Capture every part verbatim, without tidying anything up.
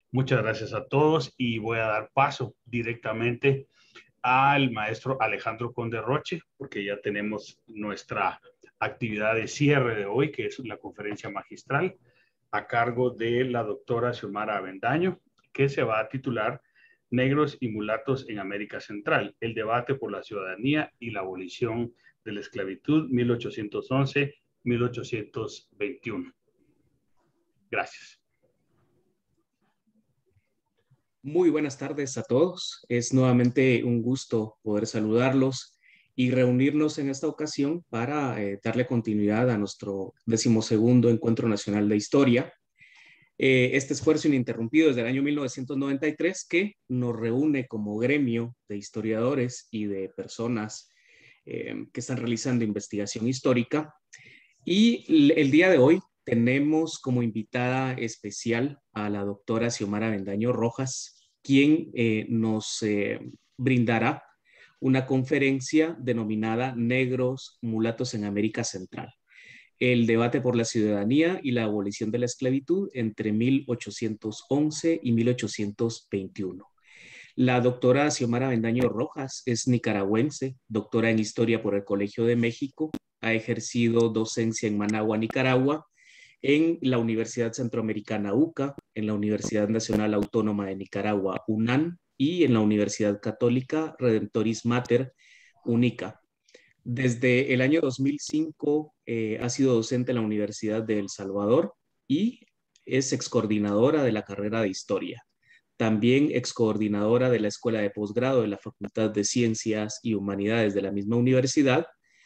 Muchas gracias a todos y voy a dar paso directamente al maestro Alejandro Conde Roche, porque ya tenemos nuestra actividad de cierre de hoy, que es la conferencia magistral a cargo de la doctora Xiomara Avendaño, que se va a titular Negros y mulatos en América Central, el debate por la ciudadanía y la abolición de la esclavitud mil ochocientos once a mil ochocientos veintiuno. Gracias. Muy buenas tardes a todos. Es nuevamente un gusto poder saludarlos y reunirnos en esta ocasión para eh, darle continuidad a nuestro decimosegundo Encuentro Nacional de Historia. Eh, este esfuerzo ininterrumpido desde el año mil novecientos noventa y tres que nos reúne como gremio de historiadores y de personas eh, que están realizando investigación histórica. Y el día de hoy tenemos como invitada especial a la doctora Xiomara Avendaño Rojas, quien eh, nos eh, brindará una conferencia denominada Negros, Mulatos en América Central, el debate por la ciudadanía y la abolición de la esclavitud entre mil ochocientos once y mil ochocientos veintiuno. La doctora Xiomara Avendaño Rojas es nicaragüense, doctora en Historia por el Colegio de México, ha ejercido docencia en Managua, Nicaragua, en la Universidad Centroamericana UCA, en la Universidad Nacional Autónoma de Nicaragua UNAM y en la Universidad Católica Redentoris Mater UNICA. Desde el año dos mil cinco eh, ha sido docente en la Universidad de El Salvador y es excoordinadora de la carrera de Historia. También excoordinadora de la Escuela de Posgrado de la Facultad de Ciencias y Humanidades de la misma universidad,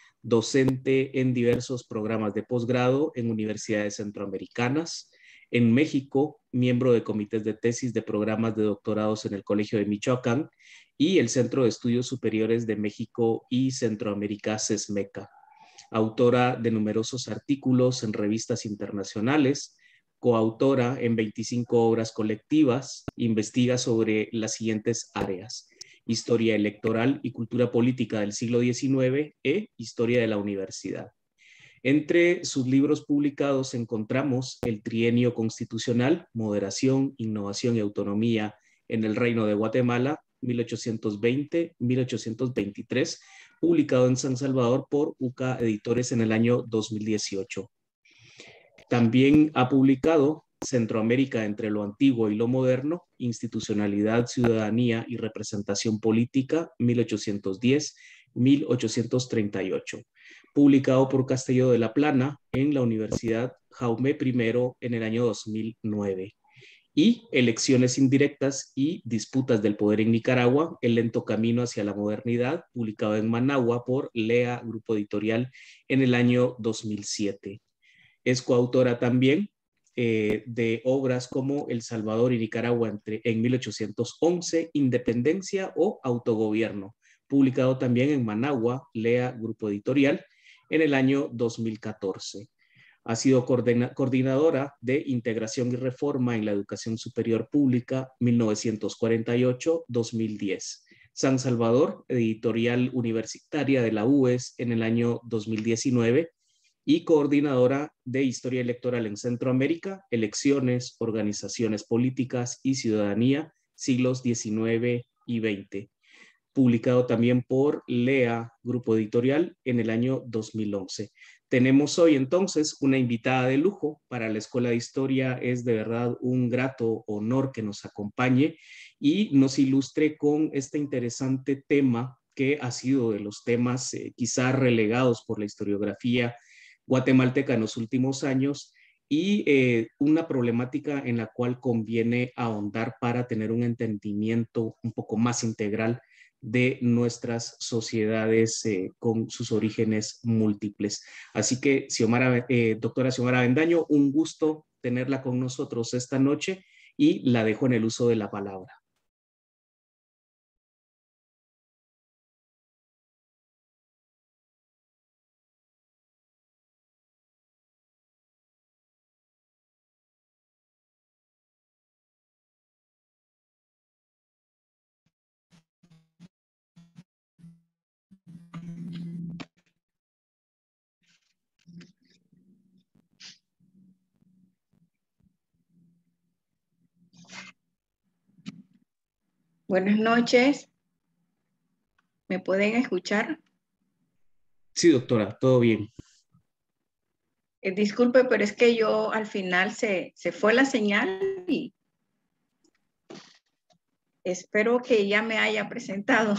docente en diversos programas de posgrado en universidades centroamericanas. En México, miembro de comités de tesis de programas de doctorados en el Colegio de Michoacán y el Centro de Estudios Superiores de México y Centroamérica, CESMECA. Autora de numerosos artículos en revistas internacionales, coautora en veinticinco obras colectivas, investiga sobre las siguientes áreas: historia electoral y cultura política del siglo diecinueve e historia de la universidad. Entre sus libros publicados encontramos El Trienio Constitucional, Moderación, Innovación y Autonomía en el Reino de Guatemala, mil ochocientos veinte a mil ochocientos veintitrés, publicado en San Salvador por UCA Editores en el año dos mil dieciocho. También ha publicado Centroamérica entre lo antiguo y lo moderno, Institucionalidad, Ciudadanía y Representación Política, mil ochocientos diez a mil ochocientos treinta y ocho, publicado por Castillo de la Plana en la Universidad Jaume I en el año dos mil nueve. Y Elecciones indirectas y disputas del poder en Nicaragua, el lento camino hacia la modernidad, publicado en Managua por Lea Grupo Editorial en el año dos mil siete. Es coautora también eh, de obras como El Salvador y Nicaragua entre, en mil ochocientos once, Independencia o Autogobierno, publicado también en Managua, Lea Grupo Editorial, en el año dos mil catorce. Ha sido coordina, coordinadora de Integración y Reforma en la Educación Superior Pública mil novecientos cuarenta y ocho a dos mil diez. San Salvador, editorial universitaria de la U E S en el año dos mil diecinueve y coordinadora de Historia Electoral en Centroamérica, Elecciones, Organizaciones Políticas y Ciudadanía, siglos diecinueve y veinte. Publicado también por Lea Grupo Editorial en el año dos mil once. Tenemos hoy entonces una invitada de lujo para la Escuela de Historia. Es de verdad un grato honor que nos acompañe y nos ilustre con este interesante tema que ha sido de los temas eh, quizás relegados por la historiografía guatemalteca en los últimos años y eh, una problemática en la cual conviene ahondar para tener un entendimiento un poco más integral de nuestras sociedades eh, con sus orígenes múltiples. Así que, Xiomara, eh, doctora Xiomara Avendaño, un gusto tenerla con nosotros esta noche y la dejo en el uso de la palabra. Buenas noches. ¿Me pueden escuchar? Sí, doctora, todo bien. Eh, disculpe, pero es que yo al final se, se fue la señal y espero que ya me haya presentado.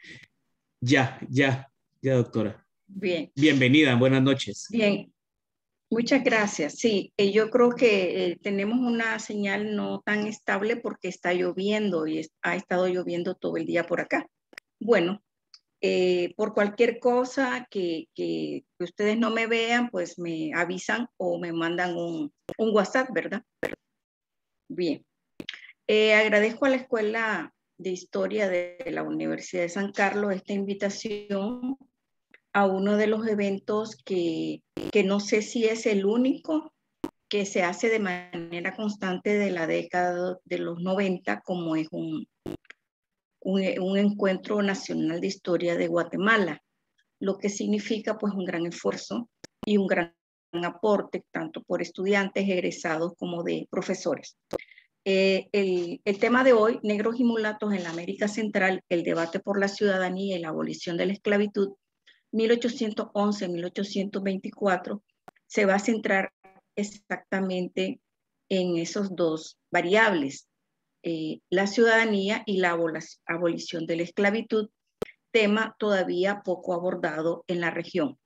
Ya, ya, ya, doctora. Bien. Bienvenida, buenas noches. Bien, muchas gracias. Sí, eh, yo creo que eh, tenemos una señal no tan estable porque está lloviendo y es, ha estado lloviendo todo el día por acá. Bueno, eh, por cualquier cosa que, que, que ustedes no me vean, pues me avisan o me mandan un, un WhatsApp, ¿verdad? Bien. Eh, agradezco a la Escuela de Historia de la Universidad de San Carlos esta invitación a uno de los eventos que, que no sé si es el único que se hace de manera constante de la década de los noventa, como es un, un, un encuentro nacional de historia de Guatemala, lo que significa pues un gran esfuerzo y un gran aporte tanto por estudiantes egresados como de profesores. Eh, el, el tema de hoy, negros y mulatos en la América Central, el debate por la ciudadanía y la abolición de la esclavitud, mil ochocientos once a mil ochocientos veinticuatro, se va a centrar exactamente en esos dos variables, eh, la ciudadanía y la abolición de la esclavitud, tema todavía poco abordado en la región.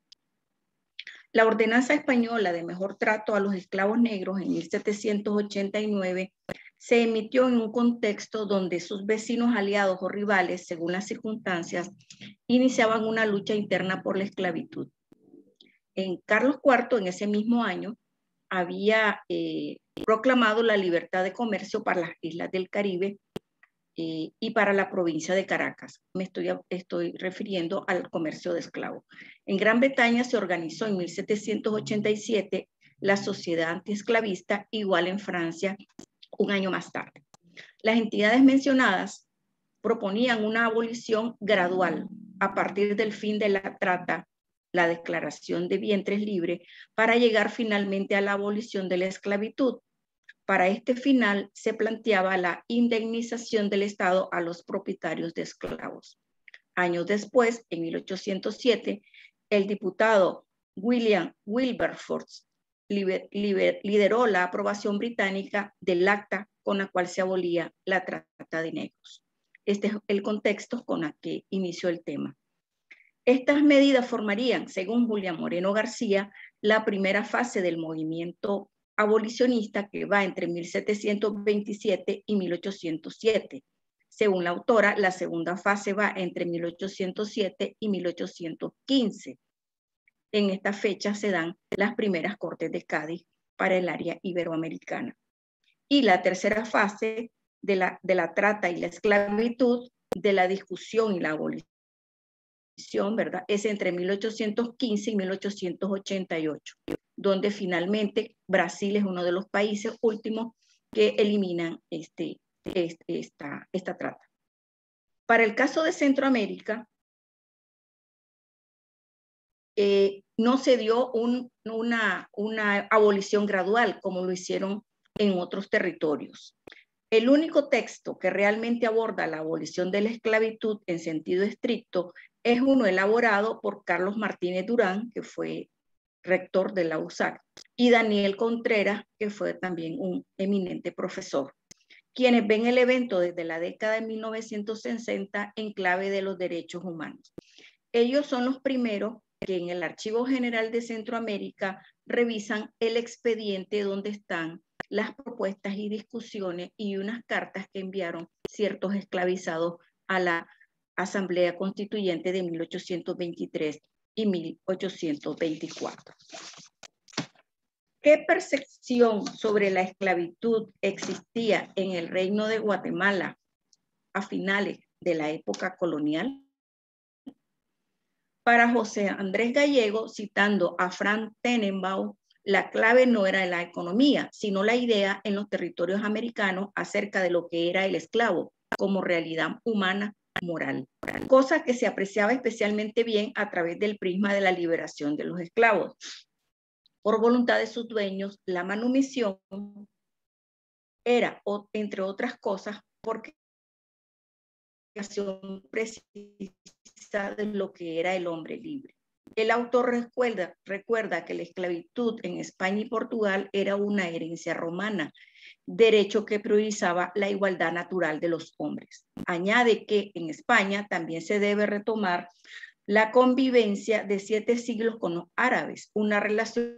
La ordenanza española de mejor trato a los esclavos negros en mil setecientos ochenta y nueve se emitió en un contexto donde sus vecinos aliados o rivales, según las circunstancias, iniciaban una lucha interna por la esclavitud. En Carlos cuarto, en ese mismo año, había eh, proclamado la libertad de comercio para las islas del Caribe eh, y para la provincia de Caracas. Me estoy, estoy refiriendo al comercio de esclavos. En Gran Bretaña se organizó en mil setecientos ochenta y siete la Sociedad Antiesclavista, igual en Francia un año más tarde. Las entidades mencionadas proponían una abolición gradual a partir del fin de la trata, la declaración de vientres libres, para llegar finalmente a la abolición de la esclavitud. Para este final se planteaba la indemnización del Estado a los propietarios de esclavos. Años después, en mil ochocientos siete, el diputado William Wilberforce lideró la aprobación británica del acta con la cual se abolía la trata de negros. Este es el contexto con el que inició el tema. Estas medidas formarían, según Julián Moreno García, la primera fase del movimiento abolicionista que va entre mil setecientos veintisiete y mil ochocientos siete. Según la autora, la segunda fase va entre mil ochocientos siete y mil ochocientos quince. En esta fecha se dan las primeras Cortes de Cádiz para el área iberoamericana. Y la tercera fase de la, de la trata y la esclavitud, de la discusión y la abolición, ¿verdad? Es entre mil ochocientos quince y mil ochocientos ochenta y ocho, donde finalmente Brasil es uno de los países últimos que eliminan este, este, esta, esta trata. Para el caso de Centroamérica, eh, no se dio un, una, una abolición gradual como lo hicieron en otros territorios. El único texto que realmente aborda la abolición de la esclavitud en sentido estricto es uno elaborado por Carlos Martínez Durán, que fue rector de la U S A C, y Daniel Contreras, que fue también un eminente profesor, quienes ven el evento desde la década de mil novecientos sesenta en clave de los derechos humanos. Ellos son los primeros que en el Archivo General de Centroamérica revisan el expediente donde están las propuestas y discusiones y unas cartas que enviaron ciertos esclavizados a la Asamblea Constituyente de mil ochocientos veintitrés y mil ochocientos veinticuatro. ¿Qué percepción sobre la esclavitud existía en el Reino de Guatemala a finales de la época colonial? Para José Andrés Gallego, citando a Frank Tenenbaum, la clave no era la economía, sino la idea en los territorios americanos acerca de lo que era el esclavo como realidad humana moral, cosa que se apreciaba especialmente bien a través del prisma de la liberación de los esclavos. Por voluntad de sus dueños, la manumisión era, entre otras cosas, porque precisa de lo que era el hombre libre. El autor recuerda, recuerda que la esclavitud en España y Portugal era una herencia romana, derecho que priorizaba la igualdad natural de los hombres. Añade que en España también se debe retomar la convivencia de siete siglos con los árabes, una relación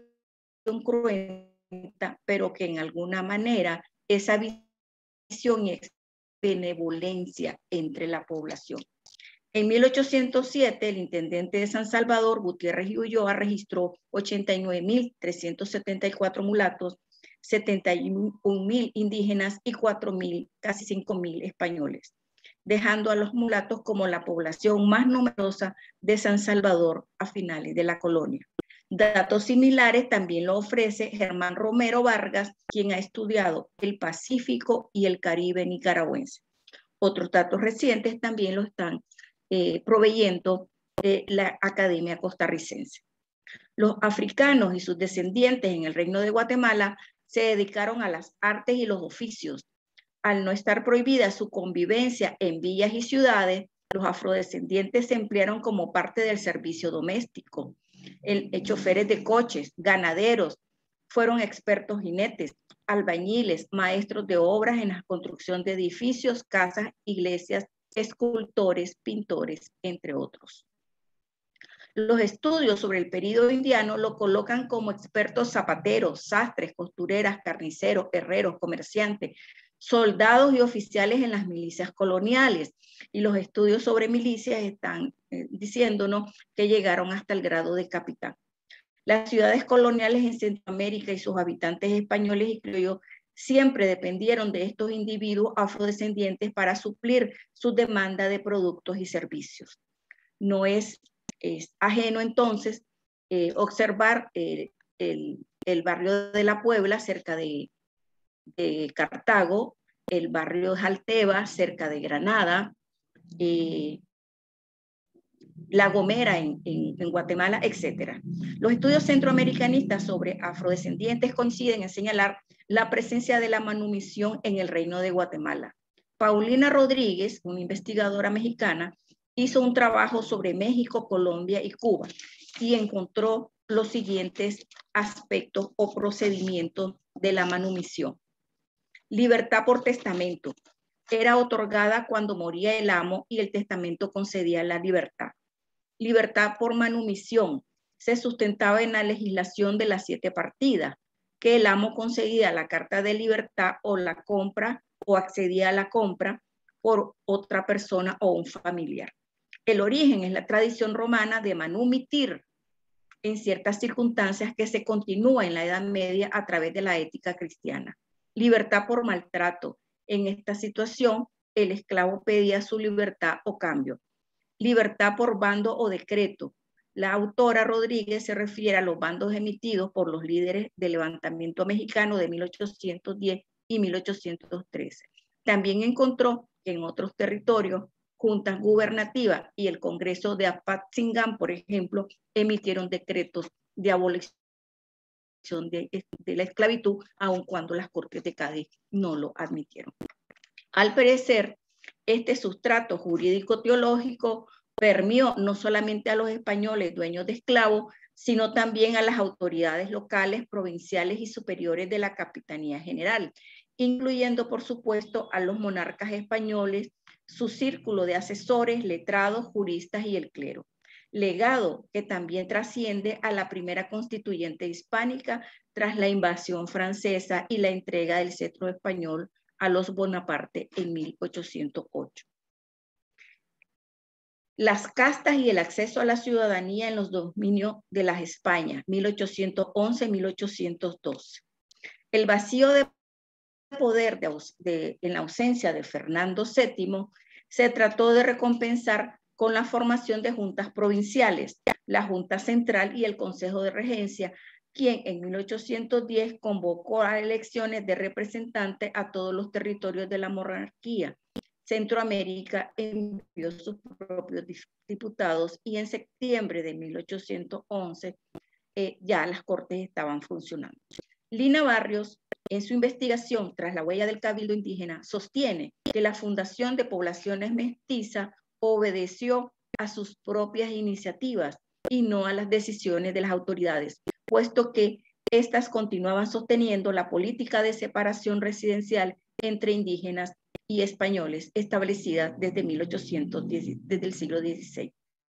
cruenta, pero que en alguna manera esa visión y benevolencia entre la población. En mil ochocientos siete, el intendente de San Salvador, Gutiérrez y Ulloa, registró ochenta y nueve mil trescientos setenta y cuatro mulatos, setenta y un mil indígenas y cuatro mil, casi cinco mil españoles, dejando a los mulatos como la población más numerosa de San Salvador a finales de la colonia. Datos similares también lo ofrece Germán Romero Vargas, quien ha estudiado el Pacífico y el Caribe nicaragüense. Otros datos recientes también lo están eh, proveyendo eh, la Academia Costarricense. Los africanos y sus descendientes en el Reino de Guatemala se dedicaron a las artes y los oficios. Al no estar prohibida su convivencia en villas y ciudades, los afrodescendientes se emplearon como parte del servicio doméstico. El, el choferes de coches, ganaderos, fueron expertos jinetes, albañiles, maestros de obras en la construcción de edificios, casas, iglesias, escultores, pintores, entre otros. Los estudios sobre el período indiano lo colocan como expertos zapateros, sastres, costureras, carniceros, herreros, comerciantes, soldados y oficiales en las milicias coloniales. Y los estudios sobre milicias están eh, diciéndonos que llegaron hasta el grado de capitán. Las ciudades coloniales en Centroamérica y sus habitantes españoles y criollos siempre dependieron de estos individuos afrodescendientes para suplir su demanda de productos y servicios. No es, es ajeno entonces eh, observar eh, el, el barrio de La Puebla cerca de, de Cartago, el barrio de Jalteba cerca de Granada, eh, La Gomera en, en, en Guatemala, etcétera. Los estudios centroamericanistas sobre afrodescendientes coinciden en señalar la presencia de la manumisión en el Reino de Guatemala. Paulina Rodríguez, una investigadora mexicana, hizo un trabajo sobre México, Colombia y Cuba y encontró los siguientes aspectos o procedimientos de la manumisión. Libertad por testamento. Era otorgada cuando moría el amo y el testamento concedía la libertad. Libertad por manumisión. Se sustentaba en la legislación de las siete partidas, que el amo concedía la carta de libertad o la compra o accedía a la compra por otra persona o un familiar. El origen es la tradición romana de manumitir en ciertas circunstancias que se continúa en la Edad Media a través de la ética cristiana. Libertad por maltrato. En esta situación, el esclavo pedía su libertad o cambio. Libertad por bando o decreto. La autora Rodríguez se refiere a los bandos emitidos por los líderes del levantamiento mexicano de mil ochocientos diez y mil ochocientos trece. También encontró que en otros territorios, juntas gubernativas y el Congreso de Apatzingán, por ejemplo, emitieron decretos de abolición de, de la esclavitud, aun cuando las Cortes de Cádiz no lo admitieron. Al parecer, este sustrato jurídico-teológico permeó no solamente a los españoles dueños de esclavos, sino también a las autoridades locales, provinciales y superiores de la Capitanía General, incluyendo, por supuesto, a los monarcas españoles, su círculo de asesores, letrados, juristas y el clero. Legado que también trasciende a la primera constituyente hispánica tras la invasión francesa y la entrega del cetro español a los Bonaparte en mil ochocientos ocho. Las castas y el acceso a la ciudadanía en los dominios de las Españas, mil ochocientos once a mil ochocientos doce. El vacío de poder de, de, en la ausencia de Fernando séptimo se trató de recompensar con la formación de juntas provinciales, la Junta Central y el Consejo de Regencia, quien en mil ochocientos diez convocó a elecciones de representantes a todos los territorios de la monarquía. Centroamérica envió sus propios diputados y en septiembre de mil ochocientos once eh, ya las cortes estaban funcionando. Lina Barrios en su investigación Tras la huella del cabildo indígena, sostiene que la fundación de poblaciones mestizas obedeció a sus propias iniciativas y no a las decisiones de las autoridades, puesto que éstas continuaban sosteniendo la política de separación residencial entre indígenas y españoles establecida desde mil ochocientos diez, desde el siglo dieciséis.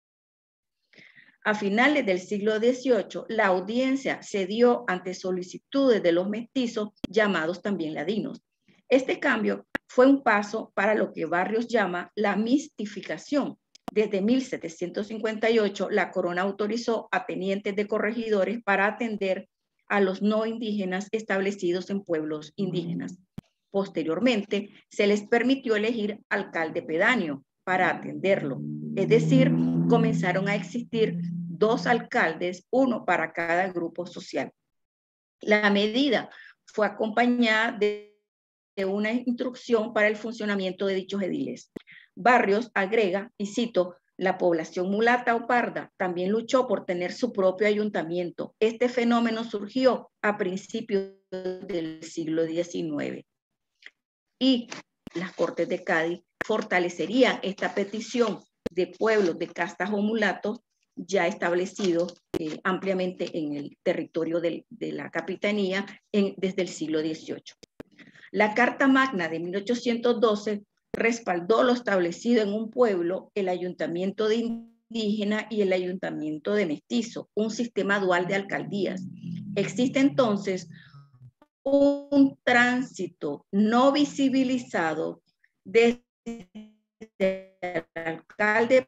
A finales del siglo dieciocho, la audiencia se dio ante solicitudes de los mestizos, llamados también ladinos. Este cambio fue un paso para lo que Barrios llama la mistificación. Desde mil setecientos cincuenta y ocho, la corona autorizó a tenientes de corregidores para atender a los no indígenas establecidos en pueblos indígenas. Posteriormente, se les permitió elegir alcalde pedáneo para atenderlo. Es decir, comenzaron a existir dos alcaldes, uno para cada grupo social. La medida fue acompañada de, de una instrucción para el funcionamiento de dichos ediles. Barrios agrega, y cito, la población mulata o parda también luchó por tener su propio ayuntamiento. Este fenómeno surgió a principios del siglo diecinueve. Y las Cortes de Cádiz fortalecerían esta petición de pueblos de castas o mulatos ya establecidos eh, ampliamente en el territorio del, de la capitanía en, desde el siglo dieciocho. La Carta Magna de mil ochocientos doce respaldó lo establecido en un pueblo, el ayuntamiento de indígena y el ayuntamiento de mestizo, un sistema dual de alcaldías. Existe entonces un tránsito no visibilizado desde el alcalde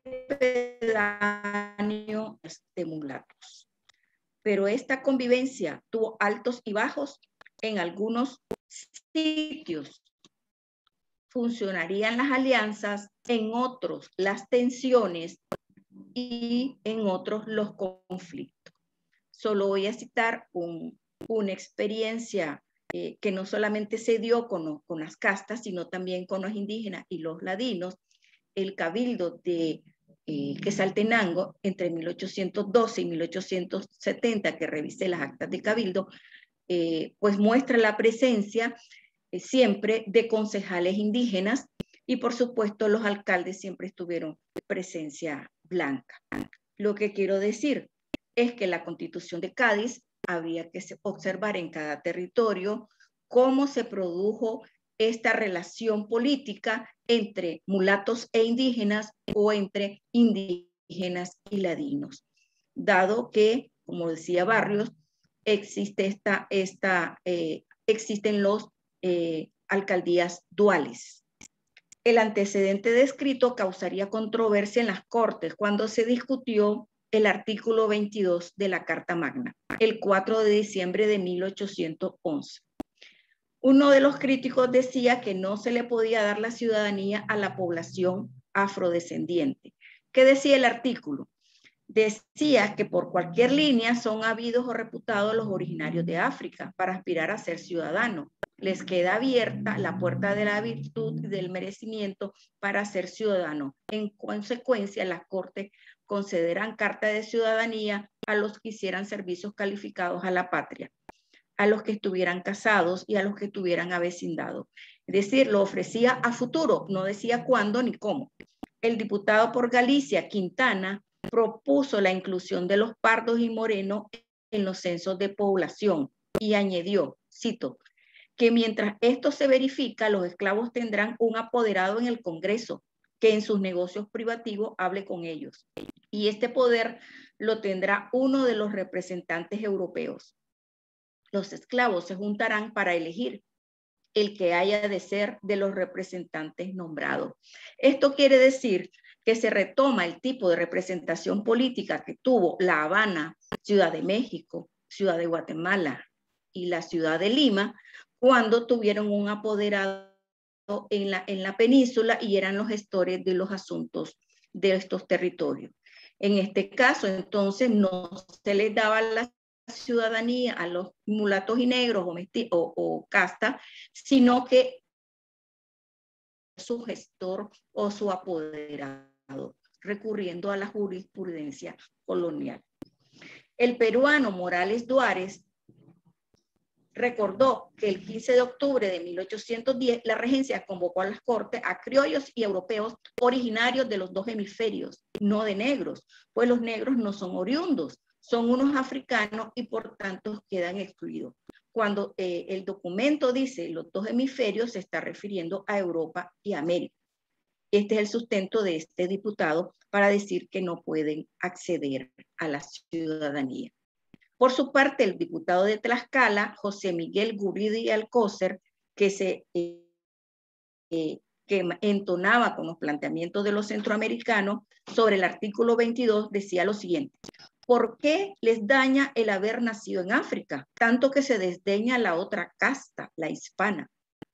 pedáneo de mulatos. Pero esta convivencia tuvo altos y bajos. En algunos sitios funcionarían las alianzas, en otros las tensiones y en otros los conflictos. Solo voy a citar un, una experiencia eh, que no solamente se dio con, con las castas, sino también con los indígenas y los ladinos. El cabildo de eh, Quetzaltenango entre mil ochocientos doce y mil ochocientos setenta, que revisé las actas de cabildo, eh, pues muestra la presencia eh, siempre de concejales indígenas y por supuesto los alcaldes siempre estuvieron presencia blanca. Lo que quiero decir es que la Constitución de Cádiz habría que observar en cada territorio cómo se produjo esta relación política entre mulatos e indígenas o entre indígenas y ladinos, dado que, como decía Barrios, existe esta, esta, eh, existen los eh, alcaldías duales. El antecedente descrito causaría controversia en las Cortes cuando se discutió el artículo veintidós de la Carta Magna, el cuatro de diciembre de mil ochocientos once. Uno de los críticos decía que no se le podía dar la ciudadanía a la población afrodescendiente. ¿Qué decía el artículo? Decía que por cualquier línea son habidos o reputados los originarios de África para aspirar a ser ciudadanos. Les queda abierta la puerta de la virtud y del merecimiento para ser ciudadanos. En consecuencia, las Cortes concederán carta de ciudadanía a los que hicieran servicios calificados a la patria, a los que estuvieran casados y a los que estuvieran avecindados. Es decir, lo ofrecía a futuro, no decía cuándo ni cómo. El diputado por Galicia, Quintana, propuso la inclusión de los pardos y morenos en los censos de población y añadió, cito, que mientras esto se verifica, los esclavos tendrán un apoderado en el Congreso que en sus negocios privativos hable con ellos. Y este poder lo tendrá uno de los representantes europeos. Los esclavos se juntarán para elegir el que haya de ser de los representantes nombrados. Esto quiere decir que se retoma el tipo de representación política que tuvo La Habana, Ciudad de México, Ciudad de Guatemala y la ciudad de Lima, cuando tuvieron un apoderado en la, en la península y eran los gestores de los asuntos de estos territorios. En este caso, entonces, no se les daba la ciudadanía a los mulatos y negros o, o, o casta, sino que su gestor o su apoderado, recurriendo a la jurisprudencia colonial. El peruano Morales Duárez recordó que el quince de octubre de mil ochocientos diez la regencia convocó a las cortes a criollos y europeos originarios de los dos hemisferios, no de negros, pues los negros no son oriundos, son unos africanos y por tanto quedan excluidos. Cuando eh, el documento dice los dos hemisferios, se está refiriendo a Europa y América. Este es el sustento de este diputado para decir que no pueden acceder a la ciudadanía. Por su parte, el diputado de Tlaxcala, José Miguel Guridi Alcócer, que se eh, eh, que entonaba con los planteamientos de los centroamericanos sobre el artículo veintidós, decía lo siguiente: ¿por qué les daña el haber nacido en África, tanto que se desdeña la otra casta, la hispana?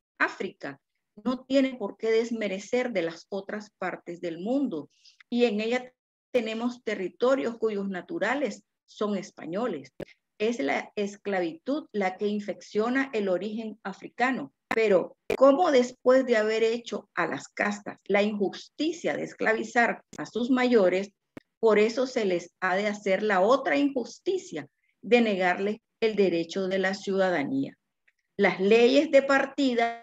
África no tiene por qué desmerecer de las otras partes del mundo, y en ella tenemos territorios cuyos naturales son españoles. Es la esclavitud la que infecciona el origen africano. Pero, ¿cómo después de haber hecho a las castas la injusticia de esclavizar a sus mayores, por eso se les ha de hacer la otra injusticia de negarles el derecho de la ciudadanía? Las leyes de partida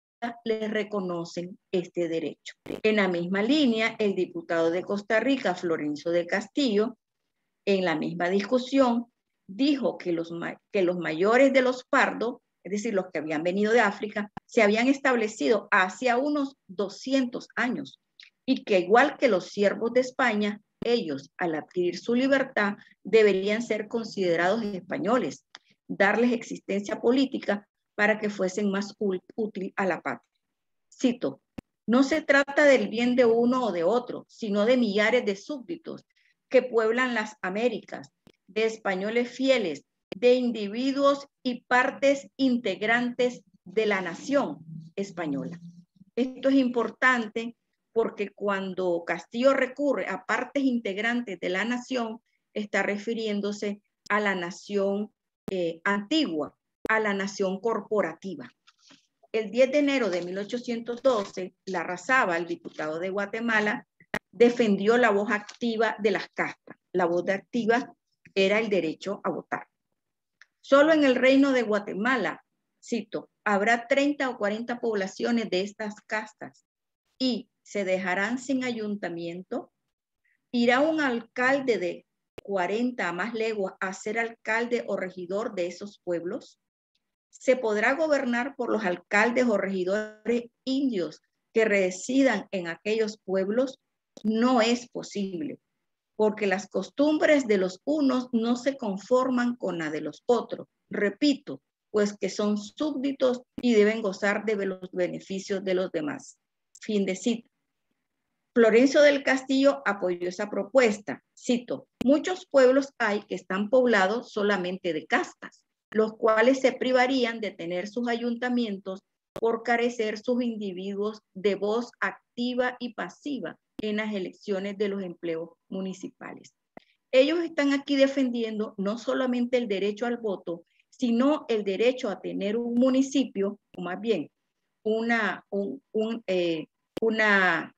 les reconocen este derecho. En la misma línea, el diputado de Costa Rica, Florencio del Castillo, en la misma discusión, dijo que los, que los mayores de los pardos, es decir, los que habían venido de África, se habían establecido hacia unos doscientos años y que igual que los siervos de España, ellos, al adquirir su libertad, deberían ser considerados españoles, darles existencia política para que fuesen más útil a la patria. Cito: no se trata del bien de uno o de otro, sino de millares de súbditos que pueblan las Américas, de españoles fieles, de individuos y partes integrantes de la nación española. Esto es importante porque cuando Castillo recurre a partes integrantes de la nación, está refiriéndose a la nación eh, antigua, a la nación corporativa. El diez de enero de mil ochocientos doce, Larrazábal, el diputado de Guatemala, defendió la voz activa de las castas. La voz activa era el derecho a votar. Solo en el reino de Guatemala, cito, habrá treinta o cuarenta poblaciones de estas castas y se dejarán sin ayuntamiento. ¿Irá un alcalde de cuarenta a más leguas a ser alcalde o regidor de esos pueblos? ¿Se podrá gobernar por los alcaldes o regidores indios que residan en aquellos pueblos? No es posible, porque las costumbres de los unos no se conforman con la de los otros. Repito, pues que son súbditos y deben gozar de los beneficios de los demás. Fin de cita. Florencio del Castillo apoyó esa propuesta. Cito: muchos pueblos hay que están poblados solamente de castas, los cuales se privarían de tener sus ayuntamientos por carecer sus individuos de voz activa y pasiva en las elecciones de los empleos municipales. Ellos están aquí defendiendo no solamente el derecho al voto, sino el derecho a tener un municipio, o más bien, una, un, un, eh, una,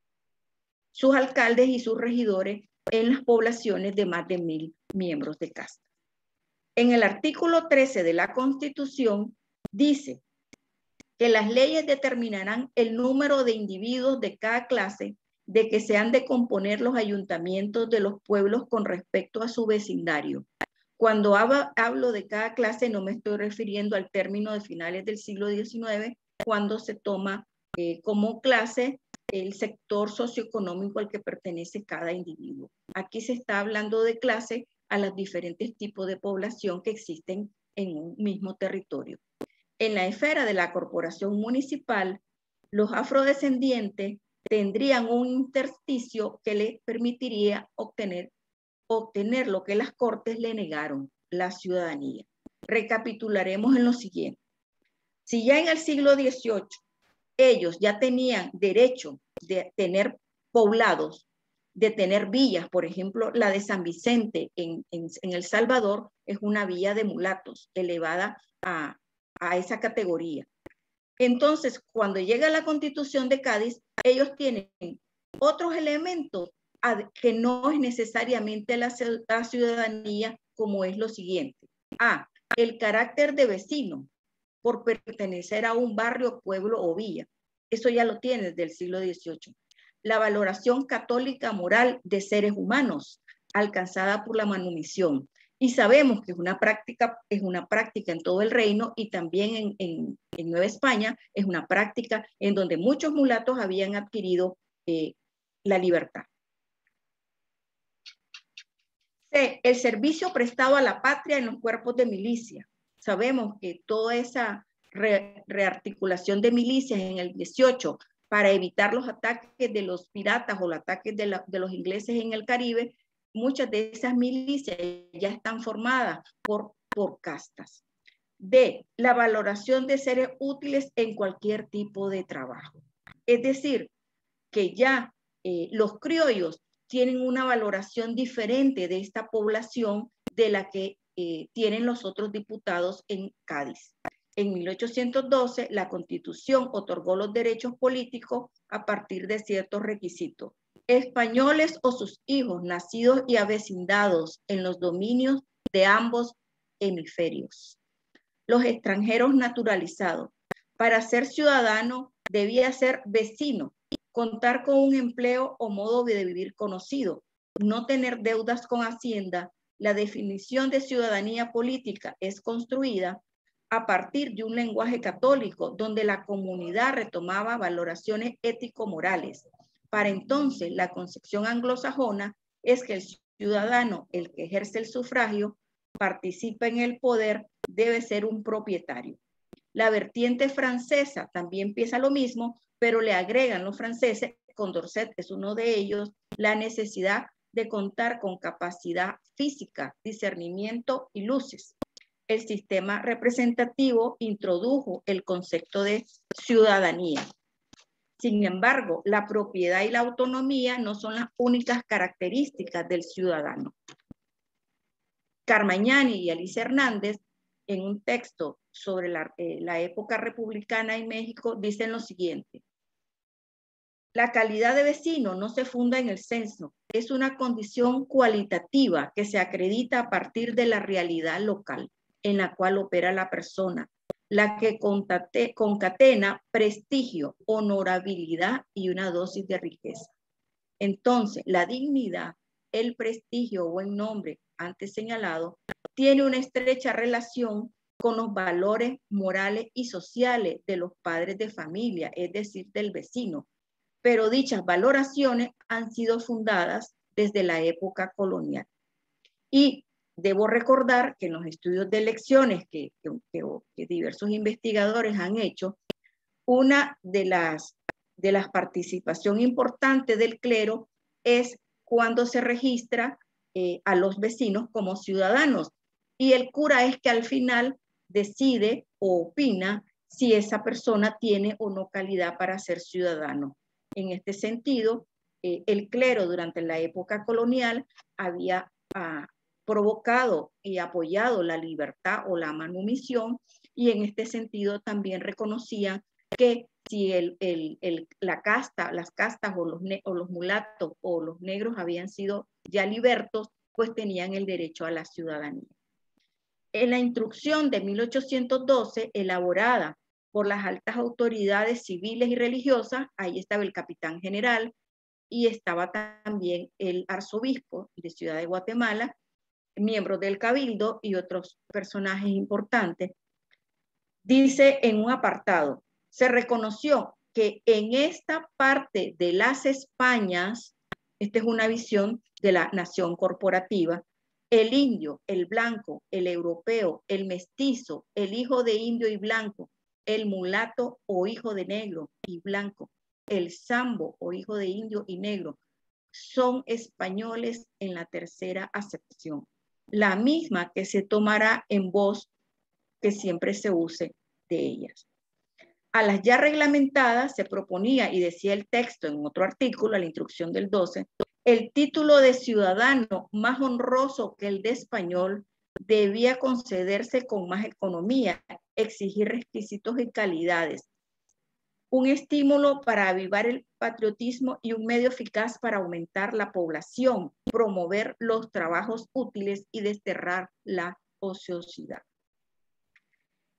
sus alcaldes y sus regidores en las poblaciones de más de mil miembros de casta. En el artículo trece de la Constitución dice que las leyes determinarán el número de individuos de cada clase de que se han de componer los ayuntamientos de los pueblos con respecto a su vecindario. Cuando hablo de cada clase no me estoy refiriendo al término de finales del siglo diecinueve, cuando se toma eh, como clase el sector socioeconómico al que pertenece cada individuo. Aquí se está hablando de clase a los diferentes tipos de población que existen en un mismo territorio. En la esfera de la corporación municipal, los afrodescendientes tendrían un intersticio que les permitiría obtener, obtener lo que las cortes le negaron, la ciudadanía. Recapitularemos en lo siguiente. Si ya en el siglo dieciocho ellos ya tenían derecho de tener poblados, de tener villas, por ejemplo, la de San Vicente en, en, en El Salvador es una villa de mulatos elevada a, a esa categoría. Entonces, cuando llega la Constitución de Cádiz, ellos tienen otros elementos que no es necesariamente la, la ciudadanía, como es lo siguiente. A, el carácter de vecino por pertenecer a un barrio, pueblo o villa. Eso ya lo tiene desde el siglo dieciocho. La valoración católica moral de seres humanos, alcanzada por la manumisión. Y sabemos que es una práctica, es una práctica en todo el reino y también en, en, en Nueva España es una práctica en donde muchos mulatos habían adquirido eh, la libertad. C. El servicio prestado a la patria en los cuerpos de milicia. Sabemos que toda esa re, rearticulación de milicias en el dieciocho para evitar los ataques de los piratas o los ataques de, la, de los ingleses en el Caribe, muchas de esas milicias ya están formadas por, por castas. D. La valoración de seres útiles en cualquier tipo de trabajo. Es decir, que ya eh, los criollos tienen una valoración diferente de esta población de la que eh, tienen los otros diputados en Cádiz. En mil ochocientos doce, la Constitución otorgó los derechos políticos a partir de ciertos requisitos. Españoles o sus hijos nacidos y avecindados en los dominios de ambos hemisferios. Los extranjeros naturalizados. Para ser ciudadano debía ser vecino, contar con un empleo o modo de vivir conocido, no tener deudas con Hacienda. La definición de ciudadanía política es construida a partir de un lenguaje católico donde la comunidad retomaba valoraciones ético-morales. Para entonces, la concepción anglosajona es que el ciudadano, el que ejerce el sufragio, participa en el poder, debe ser un propietario. La vertiente francesa también empieza lo mismo, pero le agregan los franceses, Condorcet es uno de ellos, la necesidad de contar con capacidad física, discernimiento y luces. El sistema representativo introdujo el concepto de ciudadanía. Sin embargo, la propiedad y la autonomía no son las únicas características del ciudadano. Carmagnani y Alicia Hernández, en un texto sobre la, eh, la época republicana en México, dicen lo siguiente. La calidad de vecino no se funda en el censo, es una condición cualitativa que se acredita a partir de la realidad local en la cual opera la persona, la que concatena prestigio, honorabilidad y una dosis de riqueza. Entonces, la dignidad, el prestigio o buen nombre antes señalado, tiene una estrecha relación con los valores morales y sociales de los padres de familia, es decir, del vecino. Pero dichas valoraciones han sido fundadas desde la época colonial. Y debo recordar que en los estudios de elecciones que, que, que, que diversos investigadores han hecho, una de las, de las participación importante del clero es cuando se registra eh, a los vecinos como ciudadanos. Y el cura es que al final decide o opina si esa persona tiene o no calidad para ser ciudadano. En este sentido, eh, el clero durante la época colonial había ah, provocado y apoyado la libertad o la manumisión, y en este sentido también reconocían que si el, el, el, la casta, las castas o los, o los mulatos o los negros habían sido ya libertos, pues tenían el derecho a la ciudadanía. En la instrucción de mil ochocientos doce, elaborada por las altas autoridades civiles y religiosas, ahí estaba el capitán general y estaba también el arzobispo de Ciudad de Guatemala, miembros del cabildo y otros personajes importantes. Dice en un apartado, se reconoció que en esta parte de las Españas, esta es una visión de la nación corporativa, el indio, el blanco, el europeo, el mestizo, el hijo de indio y blanco, el mulato o hijo de negro y blanco, el sambo o hijo de indio y negro, son españoles en la tercera acepción, la misma que se tomará en voz que siempre se use de ellas. A las ya reglamentadas se proponía, y decía el texto en otro artículo, a la instrucción del doce, el título de ciudadano más honroso que el de español debía concederse con más economía, exigir requisitos y calidades, un estímulo para avivar el patriotismo y un medio eficaz para aumentar la población, promover los trabajos útiles y desterrar la ociosidad.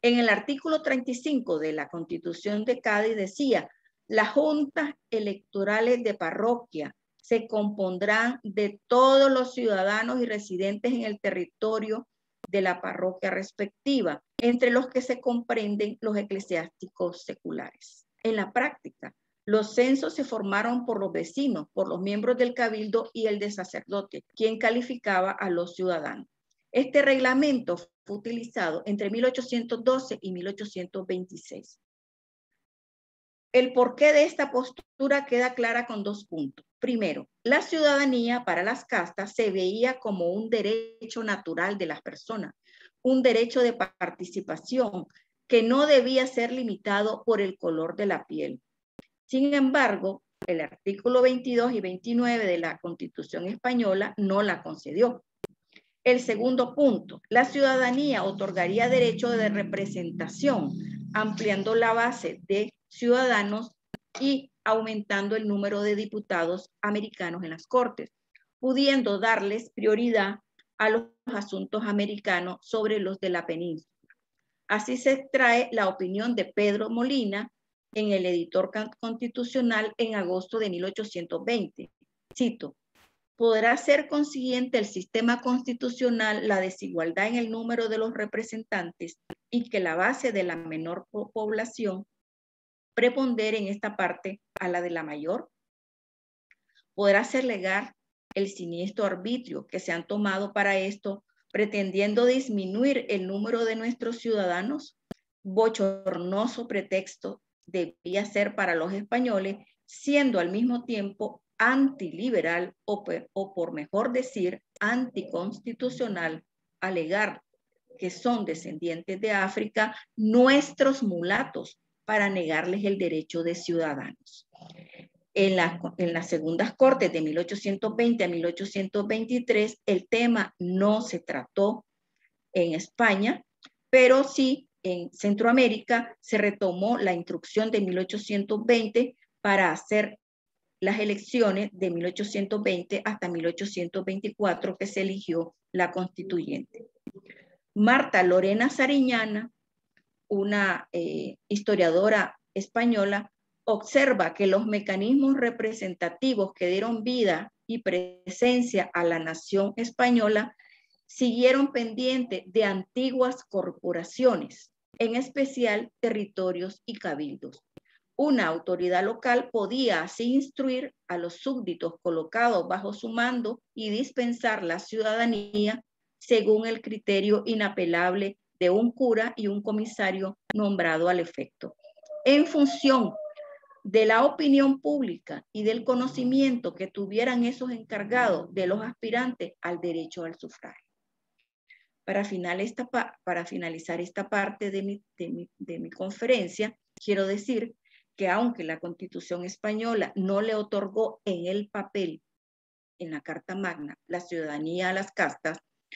En el artículo treinta y cinco de la Constitución de Cádiz decía, las juntas electorales de parroquia se compondrán de todos los ciudadanos y residentes en el territorio de la parroquia respectiva, entre los que se comprenden los eclesiásticos seculares. En la práctica, los censos se formaron por los vecinos, por los miembros del cabildo y el de sacerdote, quien calificaba a los ciudadanos. Este reglamento fue utilizado entre mil ochocientos doce y mil ochocientos veintiséis. El porqué de esta postura queda clara con dos puntos. Primero, la ciudadanía para las castas se veía como un derecho natural de las personas, un derecho de participación que no debía ser limitado por el color de la piel. Sin embargo, el artículo veintidós y veintinueve de la Constitución española no la concedió. El segundo punto, la ciudadanía otorgaría derecho de representación, ampliando la base de ciudadanos y aumentando el número de diputados americanos en las Cortes, pudiendo darles prioridad a los asuntos americanos sobre los de la península. Así se extrae la opinión de Pedro Molina en el editor constitucional en agosto de mil ochocientos veinte. Cito, podrá ser consiguiente el sistema constitucional la desigualdad en el número de los representantes y que la base de la menor población prepondere en esta parte a la de la mayor. Podrá ser legal el siniestro arbitrio que se han tomado para esto, pretendiendo disminuir el número de nuestros ciudadanos. Bochornoso pretexto debía ser para los españoles, siendo al mismo tiempo antiliberal o, o por mejor decir, anticonstitucional, alegar que son descendientes de África nuestros mulatos para negarles el derecho de ciudadanos. En, la, en las segundas cortes de mil ochocientos veinte a mil ochocientos veintitrés, el tema no se trató en España, pero sí en Centroamérica se retomó la instrucción de mil ochocientos veinte para hacer las elecciones de mil ochocientos veinte hasta mil ochocientos veinticuatro, que se eligió la constituyente. Marta Lorena Sariñana, una eh, historiadora española, observa que los mecanismos representativos que dieron vida y presencia a la nación española siguieron pendientes de antiguas corporaciones, en especial territorios y cabildos. Una autoridad local podía así instruir a los súbditos colocados bajo su mando y dispensar la ciudadanía según el criterio inapelable de un cura y un comisario nombrado al efecto, en función de la opinión pública y del conocimiento que tuvieran esos encargados de los aspirantes al derecho al sufragio. Para, final esta, para finalizar esta parte de mi, de, mi, de mi conferencia, quiero decir que aunque la Constitución española no le otorgó en el papel, en la Carta Magna, la ciudadanía a las castas,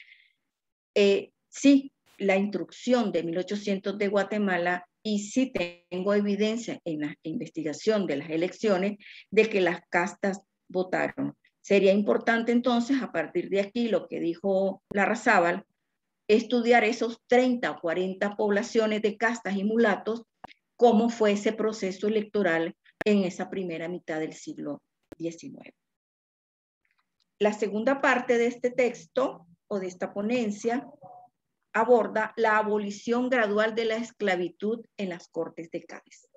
eh, sí, la instrucción de mil ochocientos de Guatemala, y sí tengo evidencia en la investigación de las elecciones de que las castas votaron. Sería importante entonces, a partir de aquí, lo que dijo Larrazábal, estudiar esos treinta o cuarenta poblaciones de castas y mulatos, cómo fue ese proceso electoral en esa primera mitad del siglo diecinueve. La segunda parte de este texto o de esta ponencia aborda la abolición gradual de la esclavitud en las Cortes de Cádiz.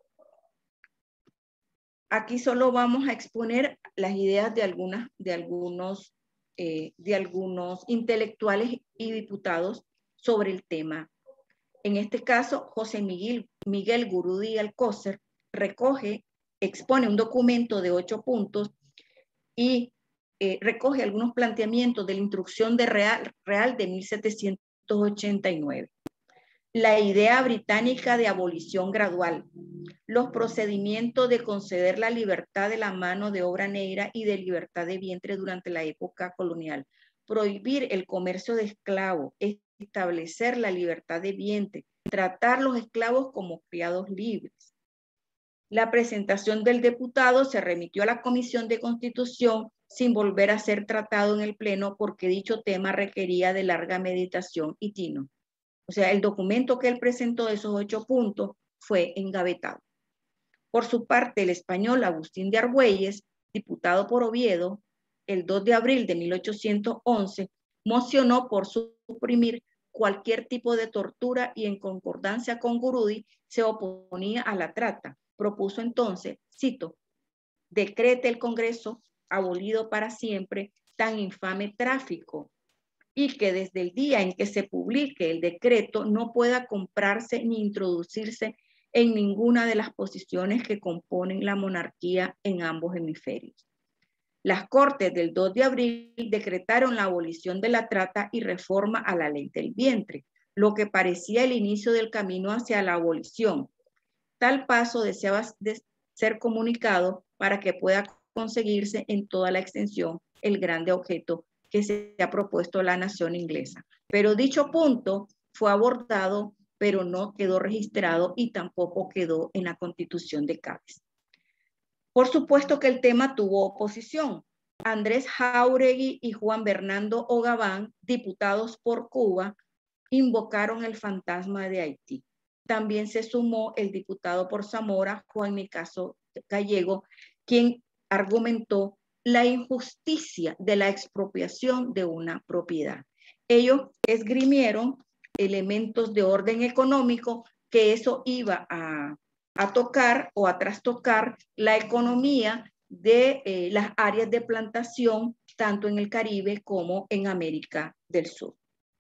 Aquí solo vamos a exponer las ideas de, algunas, de, algunos, eh, de algunos intelectuales y diputados sobre el tema. En este caso, José Miguel, Miguel Gurudí Alcócer recoge, expone un documento de ocho puntos y eh, recoge algunos planteamientos de la instrucción de Real, Real de mil setecientos ochenta y nueve. La idea británica de abolición gradual, los procedimientos de conceder la libertad de la mano de obra negra y de libertad de vientre durante la época colonial, prohibir el comercio de esclavos, establecer la libertad de vientre, tratar los esclavos como criados libres. La presentación del diputado se remitió a la Comisión de Constitución sin volver a ser tratado en el Pleno porque dicho tema requería de larga meditación y tino. O sea, el documento que él presentó de esos ocho puntos fue engavetado. Por su parte, el español Agustín de Argüelles, diputado por Oviedo, el dos de abril de mil ochocientos once, mocionó por suprimir cualquier tipo de tortura y en concordancia con Gurudi se oponía a la trata. Propuso entonces, cito, decrete el Congreso abolido para siempre tan infame tráfico y que desde el día en que se publique el decreto no pueda comprarse ni introducirse en ninguna de las posiciones que componen la monarquía en ambos hemisferios. Las Cortes del dos de abril decretaron la abolición de la trata y reforma a la ley del vientre, lo que parecía el inicio del camino hacia la abolición. Tal paso deseaba de ser comunicado para que pueda conseguirse en toda la extensión el grande objeto que se ha propuesto la nación inglesa. Pero dicho punto fue abordado, pero no quedó registrado y tampoco quedó en la Constitución de Cádiz. Por supuesto que el tema tuvo oposición. Andrés Jáuregui y Juan Bernardo Ogaván, diputados por Cuba, invocaron el fantasma de Haití. También se sumó el diputado por Zamora, Juan Nicaso Gallego, quien argumentó la injusticia de la expropiación de una propiedad. Ellos esgrimieron elementos de orden económico que eso iba a, a tocar o a trastocar la economía de eh, las áreas de plantación, tanto en el Caribe como en América del Sur.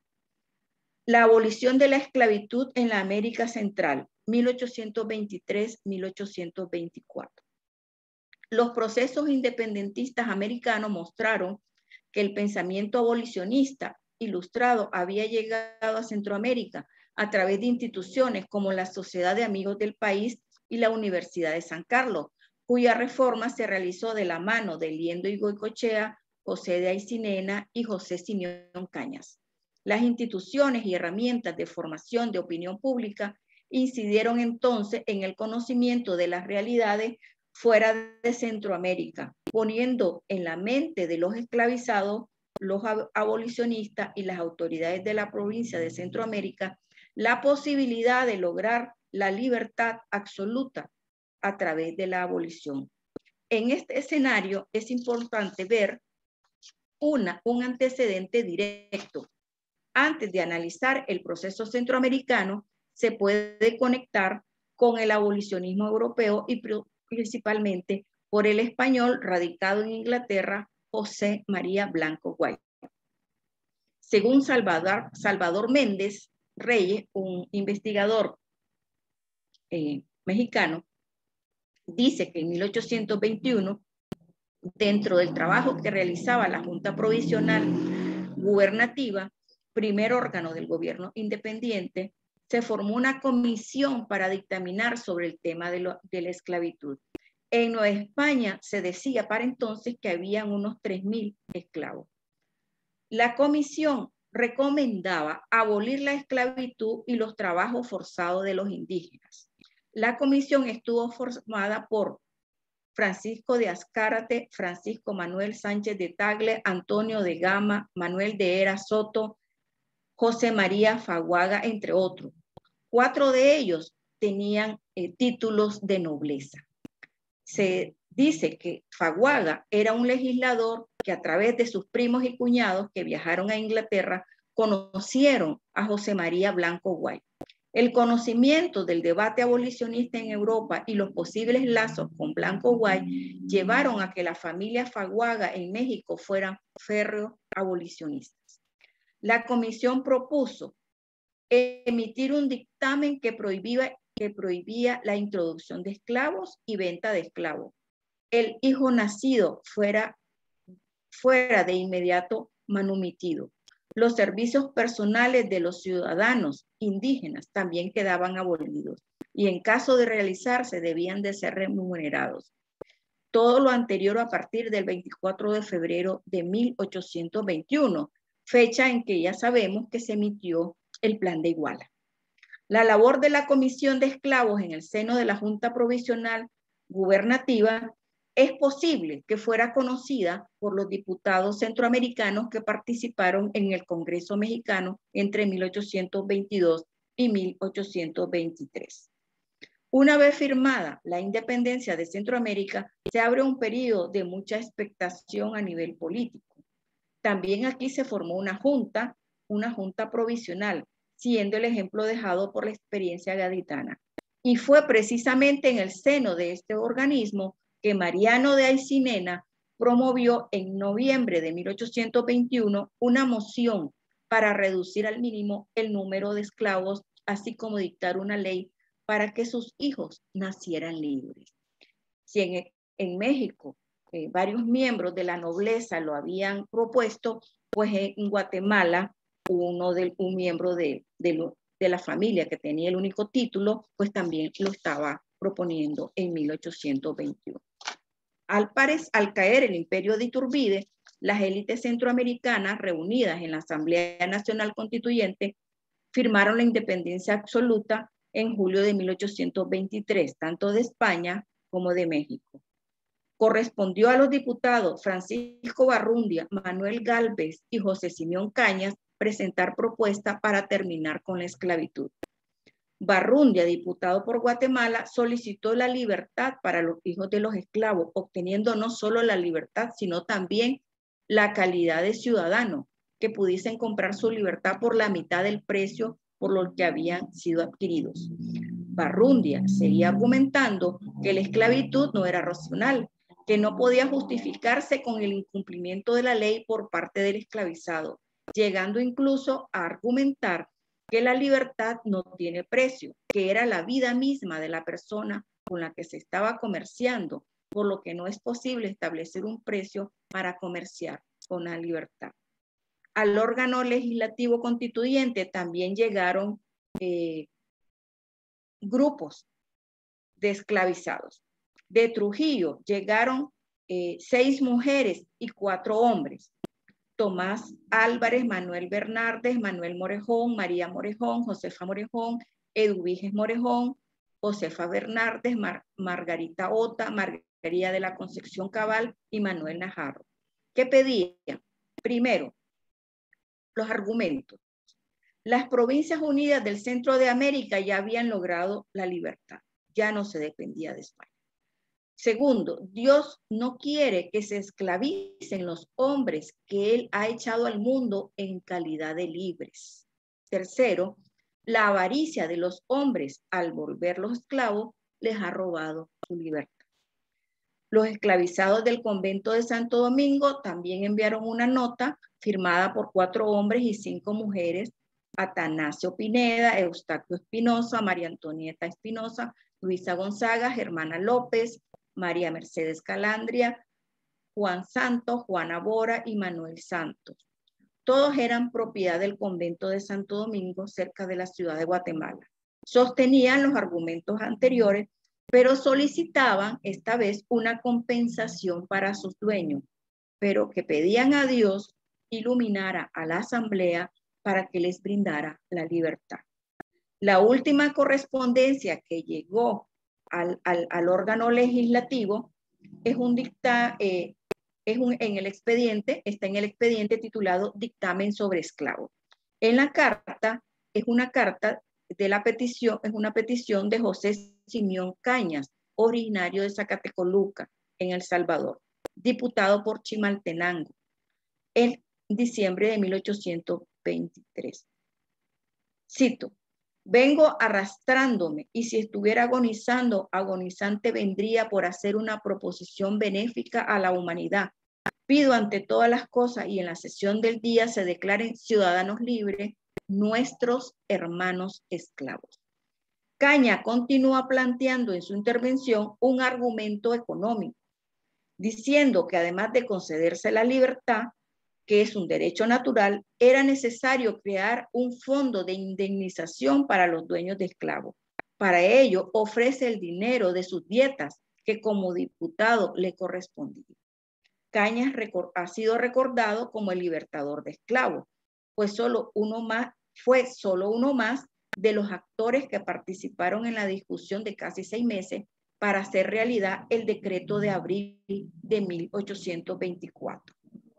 La abolición de la esclavitud en la América Central, mil ochocientos veintitrés a mil ochocientos veinticuatro. Los procesos independentistas americanos mostraron que el pensamiento abolicionista ilustrado había llegado a Centroamérica a través de instituciones como la Sociedad de Amigos del País y la Universidad de San Carlos, cuya reforma se realizó de la mano de Liendo y Goicoechea, José de Aycinena y José Simeón Cañas. Las instituciones y herramientas de formación de opinión pública incidieron entonces en el conocimiento de las realidades fuera de Centroamérica, poniendo en la mente de los esclavizados, los abolicionistas y las autoridades de la provincia de Centroamérica la posibilidad de lograr la libertad absoluta a través de la abolición. En este escenario es importante ver una, un antecedente directo. Antes de analizar el proceso centroamericano, se puede conectar con el abolicionismo europeo y principalmente por el español radicado en Inglaterra, José María Blanco Guay. Según Salvador, Salvador Méndez Reyes, un investigador eh, mexicano, dice que en mil ochocientos veintiuno, dentro del trabajo que realizaba la Junta Provisional Gubernativa, primer órgano del gobierno independiente, se formó una comisión para dictaminar sobre el tema de, lo, de la esclavitud. En Nueva España se decía para entonces que habían unos tres mil esclavos. La comisión recomendaba abolir la esclavitud y los trabajos forzados de los indígenas. La comisión estuvo formada por Francisco de Azcárate, Francisco Manuel Sánchez de Tagle, Antonio de Gama, Manuel de Hera Soto, José María Faguaga, entre otros. Cuatro de ellos tenían eh, títulos de nobleza. Se dice que Faguaga era un legislador que a través de sus primos y cuñados que viajaron a Inglaterra conocieron a José María Blanco Guay. El conocimiento del debate abolicionista en Europa y los posibles lazos con Blanco Guay llevaron a que la familia Faguaga en México fueran férreos abolicionistas. La comisión propuso emitir un dictamen que prohibía, que prohibía la introducción de esclavos y venta de esclavos. El hijo nacido fuera, fuera de inmediato manumitido. Los servicios personales de los ciudadanos indígenas también quedaban abolidos y en caso de realizarse debían de ser remunerados. Todo lo anterior a partir del veinticuatro de febrero de mil ochocientos veintiuno, fecha en que ya sabemos que se emitió el Plan de Iguala. La labor de la Comisión de Esclavos en el seno de la Junta Provisional Gubernativa es posible que fuera conocida por los diputados centroamericanos que participaron en el Congreso mexicano entre mil ochocientos veintidós y mil ochocientos veintitrés. Una vez firmada la independencia de Centroamérica, se abre un periodo de mucha expectación a nivel político. También aquí se formó una junta, una junta provisional, siendo el ejemplo dejado por la experiencia gaditana. Y fue precisamente en el seno de este organismo que Mariano de Aycinena promovió en noviembre de mil ochocientos veintiuno una moción para reducir al mínimo el número de esclavos, así como dictar una ley para que sus hijos nacieran libres. Si en, en México eh, varios miembros de la nobleza lo habían propuesto, pues en Guatemala uno de, un miembro de, de, lo, de la familia que tenía el único título, pues también lo estaba proponiendo en mil ochocientos veintiuno. Al, parec, al caer el imperio de Iturbide, las élites centroamericanas reunidas en la Asamblea Nacional Constituyente firmaron la independencia absoluta en julio de mil ochocientos veintitrés, tanto de España como de México. Correspondió a los diputados Francisco Barrundia, Manuel Gálvez y José Simeón Cañas presentar propuesta para terminar con la esclavitud. Barrundia, diputado por Guatemala, solicitó la libertad para los hijos de los esclavos, obteniendo no solo la libertad, sino también la calidad de ciudadano, que pudiesen comprar su libertad por la mitad del precio por lo que habían sido adquiridos. Barrundia seguía argumentando que la esclavitud no era racional, que no podía justificarse con el incumplimiento de la ley por parte del esclavizado, llegando incluso a argumentar que la libertad no tiene precio, que era la vida misma de la persona con la que se estaba comerciando, por lo que no es posible establecer un precio para comerciar con la libertad. Al órgano legislativo constituyente también llegaron eh, grupos de esclavizados. De Trujillo llegaron eh, seis mujeres y cuatro hombres. Tomás Álvarez, Manuel Bernardes, Manuel Morejón, María Morejón, Josefa Morejón, Eduviges Morejón, Josefa Bernardes, Mar Margarita Ota, Margarita de la Concepción Cabal y Manuel Najarro. ¿Qué pedían? Primero, los argumentos. Las Provincias Unidas del Centro de América ya habían logrado la libertad, ya no se dependía de España. Segundo, Dios no quiere que se esclavicen los hombres que Él ha echado al mundo en calidad de libres. Tercero, la avaricia de los hombres al volverlos esclavos les ha robado su libertad. Los esclavizados del convento de Santo Domingo también enviaron una nota firmada por cuatro hombres y cinco mujeres: Atanasio Pineda, Eustaquio Espinosa, María Antonieta Espinosa, Luisa Gonzaga, Germana López, María Mercedes Calandria, Juan Santos, Juana Bora y Manuel Santos. Todos eran propiedad del convento de Santo Domingo, cerca de la ciudad de Guatemala. Sostenían los argumentos anteriores, pero solicitaban esta vez una compensación para sus dueños, pero que pedían a Dios iluminara a la asamblea para que les brindara la libertad. La última correspondencia que llegó al, al, al órgano legislativo es un dicta, eh, es un, en el expediente, está en el expediente titulado Dictamen sobre Esclavos. En la carta, es una carta de la petición, es una petición de José Simeón Cañas, originario de Zacatecoluca, en El Salvador, diputado por Chimaltenango, en diciembre de mil ochocientos veintitrés. Cito: vengo arrastrándome, y si estuviera agonizando, agonizante vendría por hacer una proposición benéfica a la humanidad. Pido ante todas las cosas y en la sesión del día se declaren ciudadanos libres nuestros hermanos esclavos. Caña continúa planteando en su intervención un argumento económico, diciendo que además de concederse la libertad, que es un derecho natural, era necesario crear un fondo de indemnización para los dueños de esclavos. Para ello, ofrece el dinero de sus dietas, que como diputado le correspondía. Cañas ha sido recordado como el libertador de esclavos, pues solo uno más, fue solo uno más de los actores que participaron en la discusión de casi seis meses para hacer realidad el decreto de abril de mil ochocientos veinticuatro.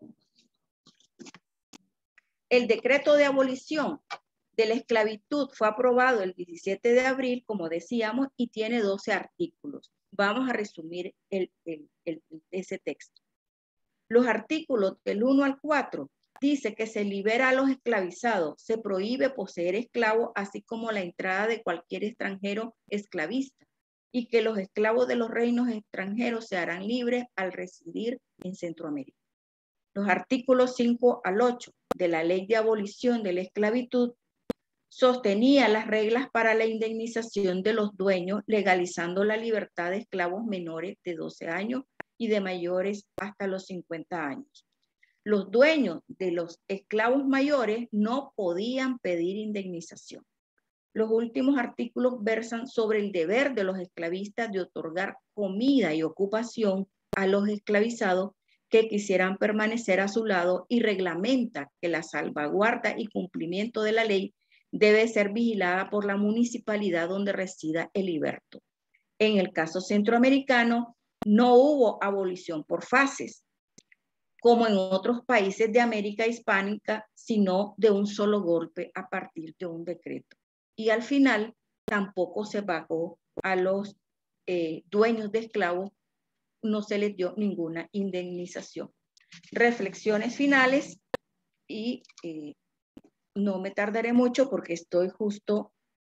El decreto de abolición de la esclavitud fue aprobado el diecisiete de abril, como decíamos, y tiene doce artículos. Vamos a resumir el, el, el, ese texto. Los artículos del uno al cuatro dice que se libera a los esclavizados, se prohíbe poseer esclavos, así como la entrada de cualquier extranjero esclavista, y que los esclavos de los reinos extranjeros se harán libres al residir en Centroamérica. Los artículos cinco al ocho de la Ley de Abolición de la Esclavitud sostenía las reglas para la indemnización de los dueños, legalizando la libertad de esclavos menores de doce años y de mayores hasta los cincuenta años. Los dueños de los esclavos mayores no podían pedir indemnización. Los últimos artículos versan sobre el deber de los esclavistas de otorgar comida y ocupación a los esclavizados que quisieran permanecer a su lado y reglamenta que la salvaguarda y cumplimiento de la ley debe ser vigilada por la municipalidad donde resida el liberto. En el caso centroamericano, no hubo abolición por fases, como en otros países de América hispánica, sino de un solo golpe a partir de un decreto. Y al final tampoco se pagó a los eh, dueños de esclavos, no se les dio ninguna indemnización. Reflexiones finales y eh, no me tardaré mucho porque estoy justo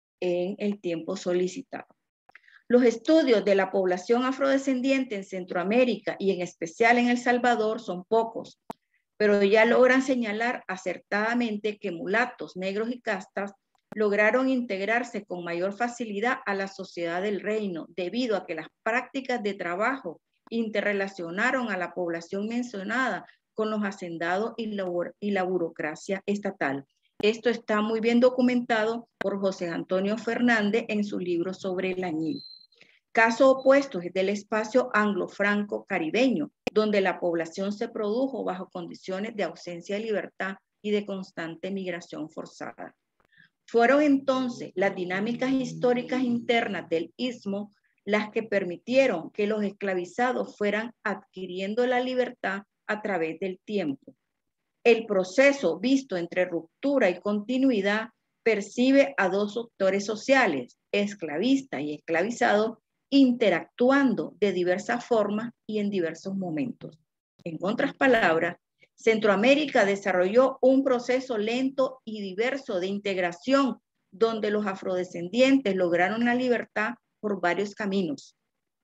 en el tiempo solicitado. Los estudios de la población afrodescendiente en Centroamérica y en especial en El Salvador son pocos, pero ya logran señalar acertadamente que mulatos, negros y castas lograron integrarse con mayor facilidad a la sociedad del reino debido a que las prácticas de trabajo interrelacionaron a la población mencionada con los hacendados y la, y la burocracia estatal. Esto está muy bien documentado por José Antonio Fernández en su libro sobre el añil. Caso opuesto es del espacio anglo-franco-caribeño, donde la población se produjo bajo condiciones de ausencia de libertad y de constante migración forzada. Fueron entonces las dinámicas históricas internas del istmo las que permitieron que los esclavizados fueran adquiriendo la libertad a través del tiempo. El proceso visto entre ruptura y continuidad percibe a dos sectores sociales, esclavista y esclavizado, interactuando de diversas formas y en diversos momentos. En otras palabras, Centroamérica desarrolló un proceso lento y diverso de integración donde los afrodescendientes lograron la libertad por varios caminos: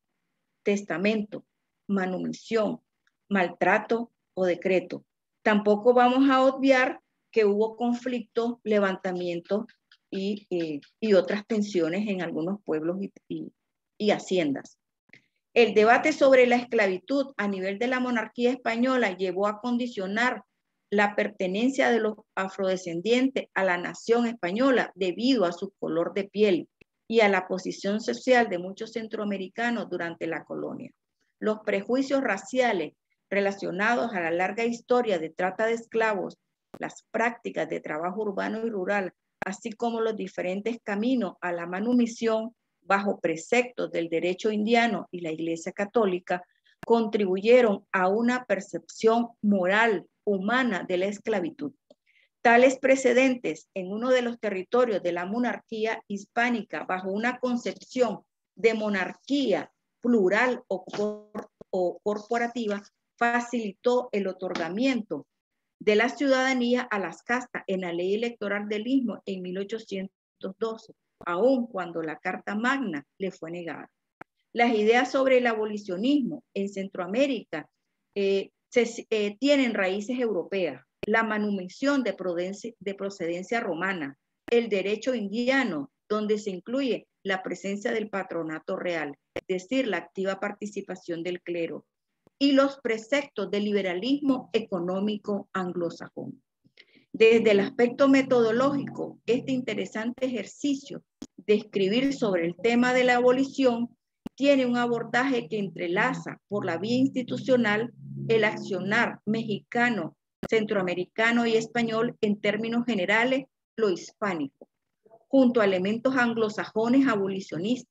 testamento, manumisión, maltrato o decreto. Tampoco vamos a obviar que hubo conflictos, levantamientos y, eh, y otras tensiones en algunos pueblos y, y, y haciendas. El debate sobre la esclavitud a nivel de la monarquía española llevó a condicionar la pertenencia de los afrodescendientes a la nación española debido a su color de piel y a la posición social de muchos centroamericanos durante la colonia. Los prejuicios raciales relacionados a la larga historia de trata de esclavos, las prácticas de trabajo urbano y rural, así como los diferentes caminos a la manumisión bajo preceptos del derecho indiano y la Iglesia Católica, contribuyeron a una percepción moral humana de la esclavitud. Tales precedentes en uno de los territorios de la monarquía hispánica bajo una concepción de monarquía plural o, cor o corporativa facilitó el otorgamiento de la ciudadanía a las castas en la ley electoral del Istmo en mil ochocientos doce, aun cuando la Carta Magna le fue negada. Las ideas sobre el abolicionismo en Centroamérica eh, se, eh, tienen raíces europeas, la manumisión de, de procedencia romana, el derecho indiano, donde se incluye la presencia del patronato real, es decir, la activa participación del clero, y los preceptos del liberalismo económico anglosajón. Desde el aspecto metodológico, este interesante ejercicio de escribir sobre el tema de la abolición tiene un abordaje que entrelaza por la vía institucional el accionar mexicano, centroamericano y español en términos generales, lo hispánico, junto a elementos anglosajones abolicionistas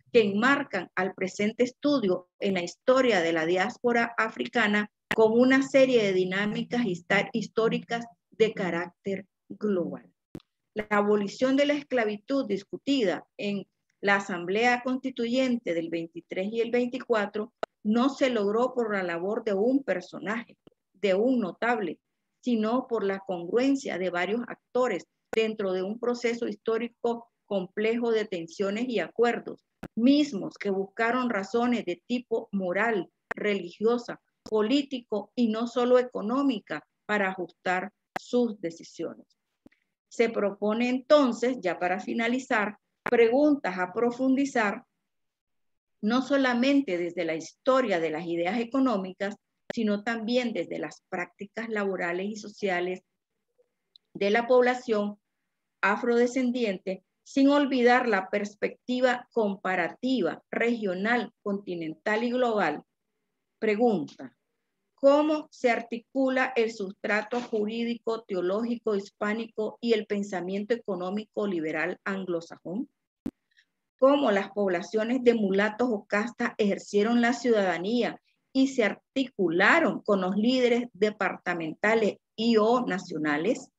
que enmarcan al presente estudio en la historia de la diáspora africana con una serie de dinámicas históricas de carácter global. La abolición de la esclavitud discutida en la Asamblea Constituyente del veintitrés y el veinticuatro no se logró por la labor de un personaje, de un notable, sino por la congruencia de varios actores dentro de un proceso histórico complejo de tensiones y acuerdos, mismos que buscaron razones de tipo moral, religiosa, político y no solo económica para ajustar sus decisiones. Se propone entonces, ya para finalizar, preguntas a profundizar, no solamente desde la historia de las ideas económicas, sino también desde las prácticas laborales y sociales de la población afrodescendiente, sin olvidar la perspectiva comparativa, regional, continental y global. Pregunta: ¿cómo se articula el sustrato jurídico, teológico, hispánico y el pensamiento económico liberal anglosajón? ¿Cómo las poblaciones de mulatos o castas ejercieron la ciudadanía y se articularon con los líderes departamentales y o nacionales?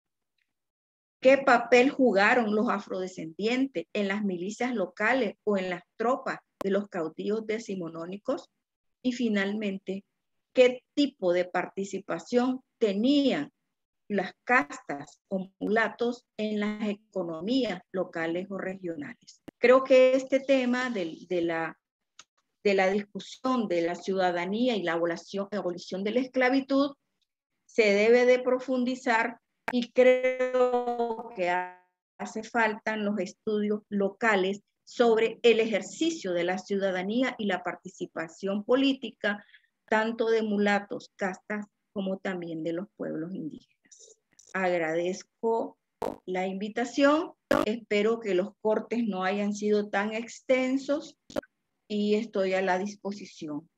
¿Qué papel jugaron los afrodescendientes en las milicias locales o en las tropas de los caudillos decimonónicos? Y finalmente, ¿qué tipo de participación tenían las castas o mulatos en las economías locales o regionales? Creo que este tema de, de, la, de la discusión de la ciudadanía y la abolición, abolición de la esclavitud se debe de profundizar, y creo que hace falta los estudios locales sobre el ejercicio de la ciudadanía y la participación política, tanto de mulatos, castas, como también de los pueblos indígenas. Agradezco la invitación, espero que los cortes no hayan sido tan extensos y estoy a la disposición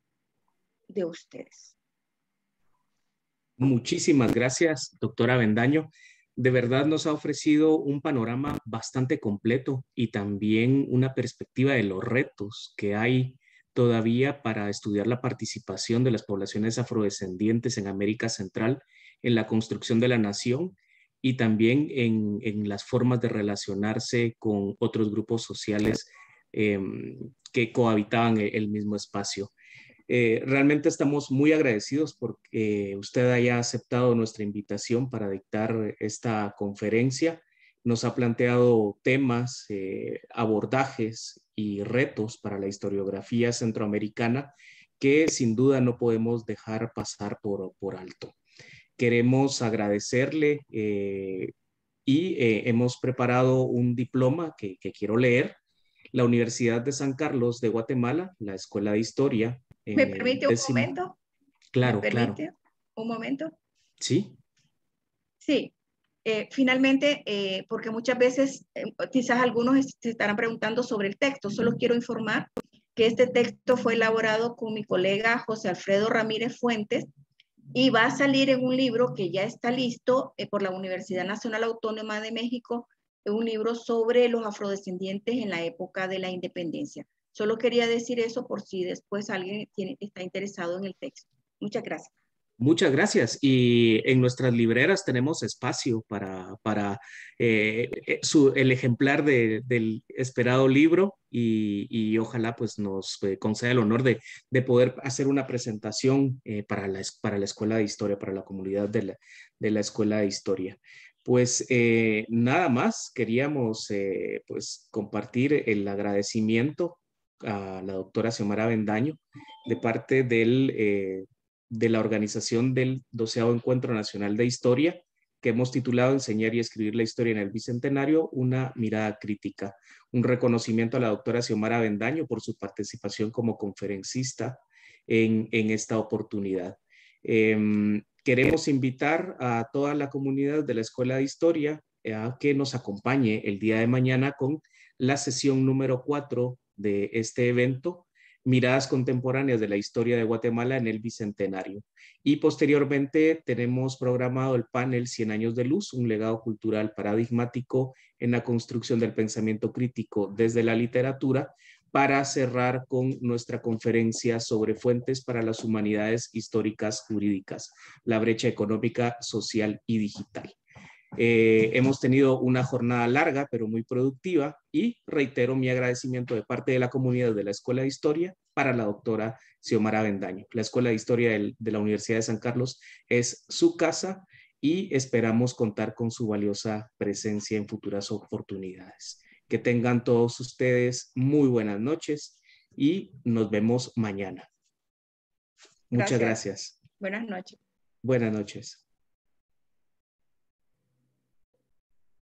de ustedes. Muchísimas gracias, doctora Avendaño. De verdad nos ha ofrecido un panorama bastante completo y también una perspectiva de los retos que hay todavía para estudiar la participación de las poblaciones afrodescendientes en América Central en la construcción de la nación y también en, en las formas de relacionarse con otros grupos sociales eh, que cohabitaban el mismo espacio. Eh, realmente estamos muy agradecidos porque usted haya aceptado nuestra invitación para dictar esta conferencia. Nos ha planteado temas, eh, abordajes y retos para la historiografía centroamericana que sin duda no podemos dejar pasar por, por alto. Queremos agradecerle eh, y eh, hemos preparado un diploma que, que quiero leer. La Universidad de San Carlos de Guatemala, la Escuela de Historia. ¿Me permite un décimo... momento? Claro, ¿Me permite claro. un momento? Sí. Sí. Eh, finalmente, eh, porque muchas veces, eh, quizás algunos se estarán preguntando sobre el texto, solo quiero informar que este texto fue elaborado con mi colega José Alfredo Ramírez Fuentes y va a salir en un libro que ya está listo eh, por la Universidad Nacional Autónoma de México, un libro sobre los afrodescendientes en la época de la independencia. Solo quería decir eso por si después alguien tiene, está interesado en el texto. Muchas gracias. Muchas gracias. Y en nuestras libreras tenemos espacio para, para eh, su, el ejemplar de, del esperado libro y, y ojalá pues nos eh, conceda el honor de, de poder hacer una presentación eh, para, la, para la Escuela de Historia, para la comunidad de la, de la Escuela de Historia. Pues eh, nada más, queríamos eh, pues compartir el agradecimiento a la doctora Xiomara Avendaño de parte del... Eh, de la organización del doceavo Encuentro Nacional de Historia, que hemos titulado Enseñar y Escribir la Historia en el Bicentenario, una mirada crítica. Un reconocimiento a la doctora Xiomara Avendaño por su participación como conferencista en, en esta oportunidad. Eh, queremos invitar a toda la comunidad de la Escuela de Historia a que nos acompañe el día de mañana con la sesión número cuatro de este evento, Miradas Contemporáneas de la Historia de Guatemala en el Bicentenario. Y posteriormente tenemos programado el panel cien años de luz, un legado cultural paradigmático en la construcción del pensamiento crítico desde la literatura, para cerrar con nuestra conferencia sobre fuentes para las humanidades históricas jurídicas, la brecha económica, social y digital. Eh, hemos tenido una jornada larga, pero muy productiva, y reitero mi agradecimiento de parte de la comunidad de la Escuela de Historia para la doctora Xiomara Avendaño. La Escuela de Historia del, de la Universidad de San Carlos es su casa y esperamos contar con su valiosa presencia en futuras oportunidades. Que tengan todos ustedes muy buenas noches y nos vemos mañana. Muchas gracias. gracias. Buenas noches. Buenas noches.